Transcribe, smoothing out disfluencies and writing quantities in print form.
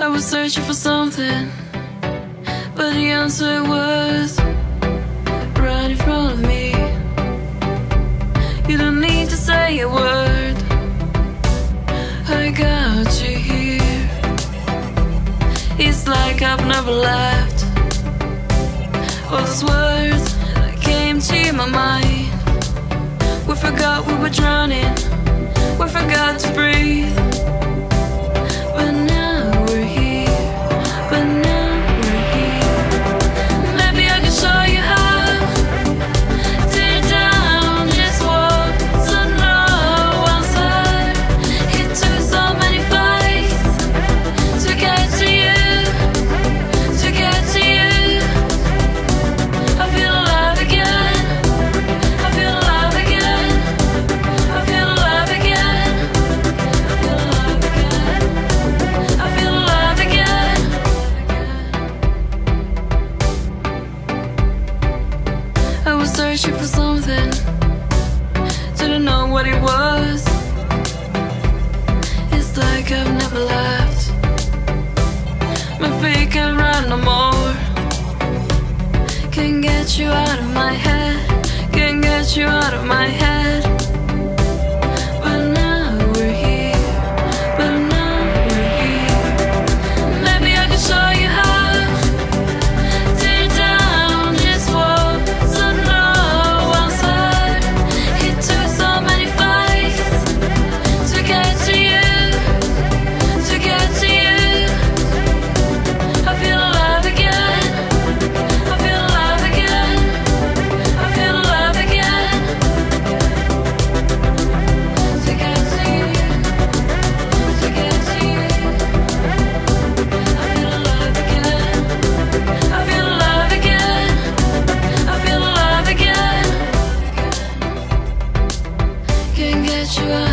I was searching for something, but the answer was right in front of me. You don't need to say a word, I got you here. It's like I've never left. All those words that came to my mind, we forgot we were drowning, we forgot to breathe. But now we're here, but now we're here. Maybe I can show you how. Tear down this wall, so no one's hurt. It took so many fights to get to you, to get to you. I feel alive again, I feel alive again, I feel alive again, I feel alive again, I feel alive again. I was searching for something, didn't know what it was. It's like I've never left. My feet can't run no more. Can't get you out of my head, can't get you out of my head. But now we're here, but now we're here. Maybe I can show you how. Tear down this wall, so no one's hurt. It took so many fights to get to you, to get to you. I feel alive again, I feel alive again, I feel alive again. To get to you, to get to you. I feel alive again, I feel alive again, I feel alive again. Can't get you out.